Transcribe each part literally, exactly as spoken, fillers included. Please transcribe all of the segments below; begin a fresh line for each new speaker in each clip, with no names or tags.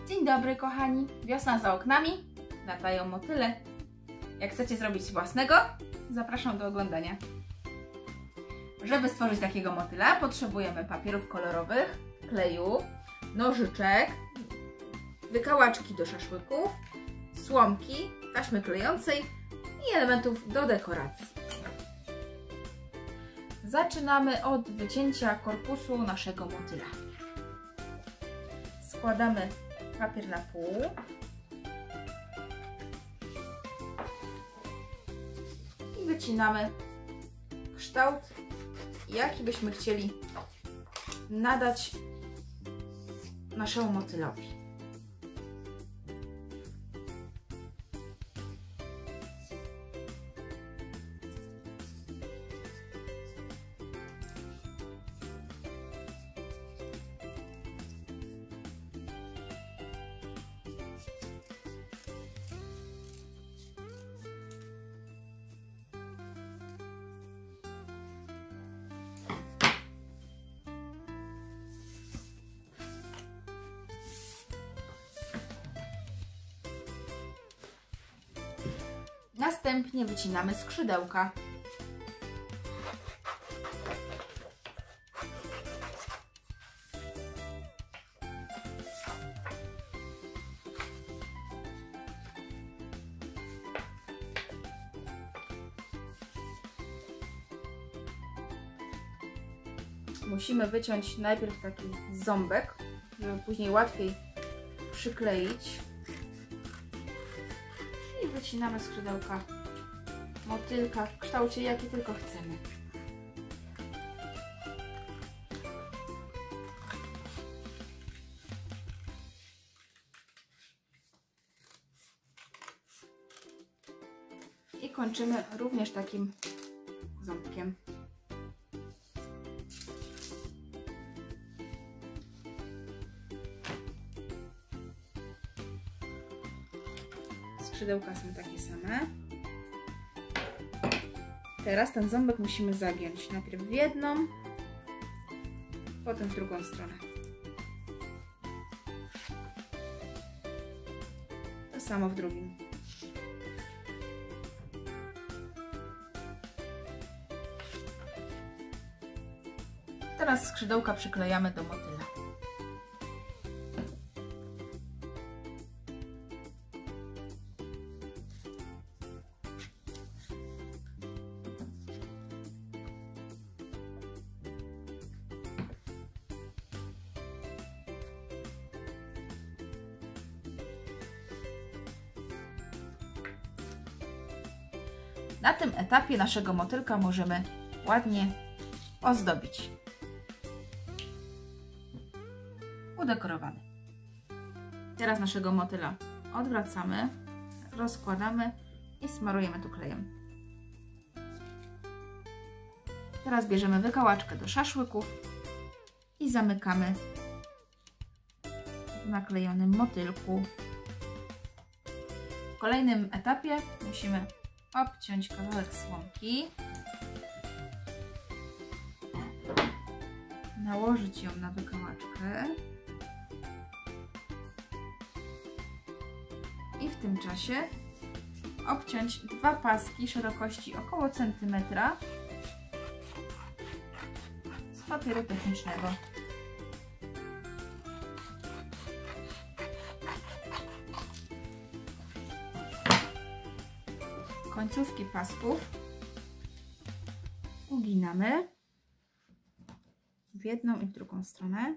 Dzień dobry kochani, wiosna za oknami, latają motyle. Jak chcecie zrobić własnego, zapraszam do oglądania. Żeby stworzyć takiego motyla, potrzebujemy papierów kolorowych, kleju, nożyczek, wykałaczki do szaszłyków, słomki, taśmy klejącej i elementów do dekoracji. Zaczynamy od wycięcia korpusu naszego motyla. Składamy papier na pół. I wycinamy kształt, jaki byśmy chcieli nadać naszemu motylowi. Następnie wycinamy skrzydełka. Musimy wyciąć najpierw taki ząbek, żeby później łatwiej przykleić. I wycinamy skrzydełka motylka w kształcie, jaki tylko chcemy. I kończymy również takim ząbkiem. Skrzydełka są takie same. Teraz ten ząbek musimy zagiąć. Najpierw w jedną, potem w drugą stronę. To samo w drugim. Teraz skrzydełka przyklejamy do motyla. Na tym etapie naszego motylka możemy ładnie ozdobić. Udekorowany. Teraz naszego motyla odwracamy, rozkładamy i smarujemy tu klejem. Teraz bierzemy wykałaczkę do szaszłyków i zamykamy w naklejonym motylku. W kolejnym etapie musimy obciąć kawałek słomki, nałożyć ją na wykałaczkę i w tym czasie obciąć dwa paski szerokości około centymetra z papieru technicznego. Końcówki pasków uginamy w jedną i w drugą stronę.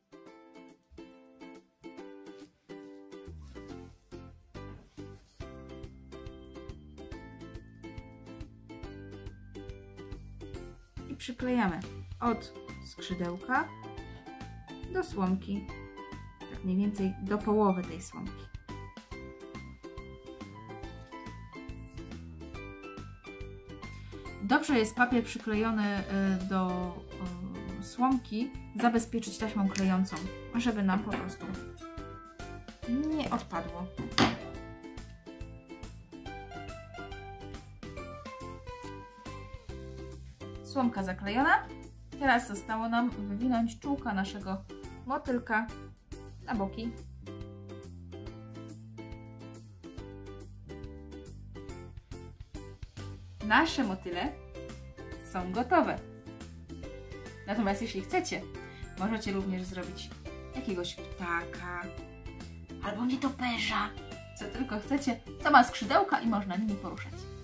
I przyklejamy od skrzydełka do słomki, tak mniej więcej do połowy tej słomki. Dobrze jest papier przyklejony do słomki zabezpieczyć taśmą klejącą, żeby nam po prostu nie odpadło. Słomka zaklejona. Teraz zostało nam wywinąć czółka naszego motylka na boki. nasze motyle są gotowe. Natomiast jeśli chcecie, możecie również zrobić jakiegoś ptaka albo nietoperza, co tylko chcecie, co ma skrzydełka i można nimi poruszać.